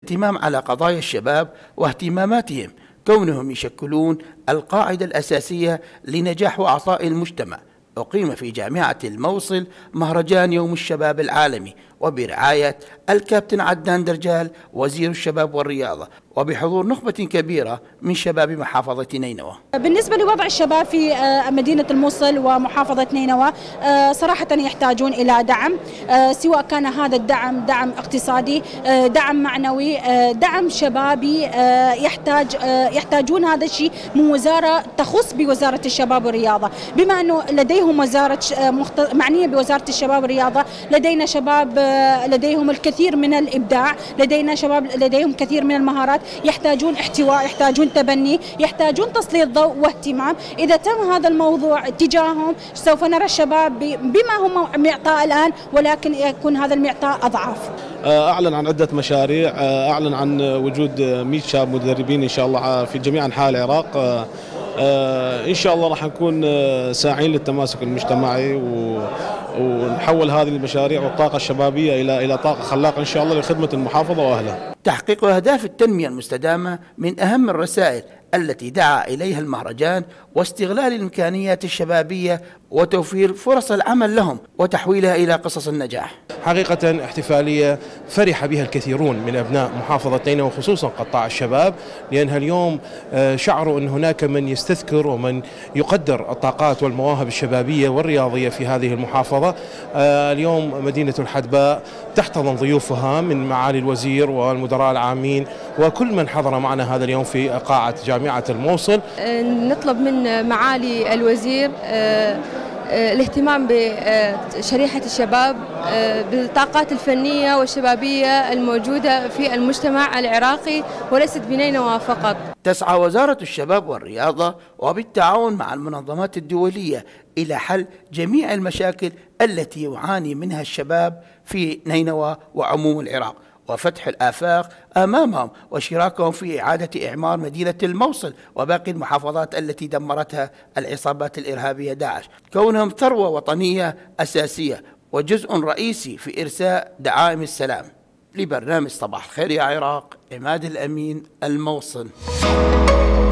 اهتمام على قضايا الشباب واهتماماتهم، كونهم يشكلون القاعدة الأساسية لنجاح وعطاء المجتمع. أقيم في جامعة الموصل مهرجان يوم الشباب العالمي وبرعاية الكابتن عدنان درجال وزير الشباب والرياضة، وبحضور نخبة كبيرة من شباب محافظة نينوى. بالنسبة لوضع الشباب في مدينة الموصل ومحافظة نينوى، صراحة يحتاجون إلى دعم، سواء كان هذا الدعم دعم اقتصادي، دعم معنوي، دعم شبابي. يحتاجون هذا الشيء من وزارة تخص بوزارة الشباب والرياضة، بما أنه لديهم وزارة معنية بوزارة الشباب والرياضة. لدينا شباب لديهم الكثير من الإبداع، لدينا شباب لديهم كثير من المهارات، يحتاجون احتواء، يحتاجون تبني، يحتاجون تسليط ضوء واهتمام. إذا تم هذا الموضوع تجاههم سوف نرى الشباب بما هم معطاء الآن، ولكن يكون هذا المعطاء أضعاف. أعلن عن عدة مشاريع، أعلن عن وجود 100 شاب مدربين إن شاء الله في جميع أنحاء العراق. إن شاء الله راح نكون ساعين للتماسك المجتمعي ونحول هذه المشاريع والطاقة الشبابية إلى طاقة خلاقة إن شاء الله لخدمة المحافظة وأهلها. تحقيق أهداف التنمية المستدامة من أهم الرسائل التي دعا إليها المهرجان، واستغلال الإمكانيات الشبابية وتوفير فرص العمل لهم وتحويلها إلى قصص النجاح. حقيقة احتفالية فرح بها الكثيرون من أبناء محافظة نينوى وخصوصا قطاع الشباب، لأنها اليوم شعروا أن هناك من يستذكر ومن يقدر الطاقات والمواهب الشبابية والرياضية في هذه المحافظة. اليوم مدينة الحدباء تحتضن ضيوفها من معالي الوزير والمدراء العامين وكل من حضر معنا هذا اليوم في قاعة جامعة الموصل. نطلب من معالي الوزير الاهتمام بشريحة الشباب بالطاقات الفنية والشبابية الموجودة في المجتمع العراقي وليست بنينوى فقط. تسعى وزارة الشباب والرياضة وبالتعاون مع المنظمات الدولية إلى حل جميع المشاكل التي يعاني منها الشباب في نينوى وعموم العراق، وفتح الآفاق أمامهم وشراكهم في إعادة إعمار مدينة الموصل وباقي المحافظات التي دمرتها العصابات الإرهابية داعش، كونهم ثروة وطنية أساسية وجزء رئيسي في إرساء دعائم السلام. لبرنامج صباح الخير يا عراق، عماد الأمين، الموصل.